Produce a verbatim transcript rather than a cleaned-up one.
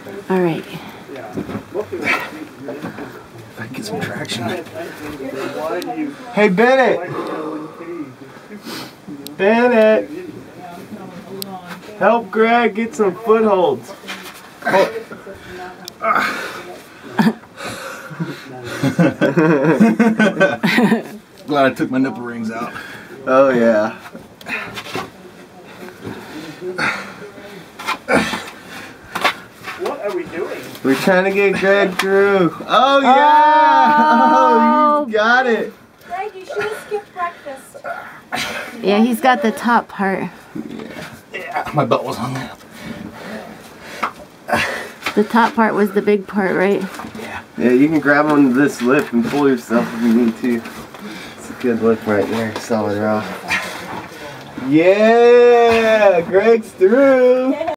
All right. If I can get some traction. Hey, Bennett! Bennett! Help Greg get some footholds. Oh. Glad I took my nipple rings out. Oh, yeah. What are we doing? We're trying to get Greg through. Oh, yeah! Oh, you got it. Greg, you should have skipped breakfast. Yeah, he's got the top part. Yeah. Yeah, my butt was on that. The top part was the big part, right? Yeah. Yeah, you can grab onto this lip and pull yourself if you need to. It's a good lip right there, solid rock. Yeah, Greg's through.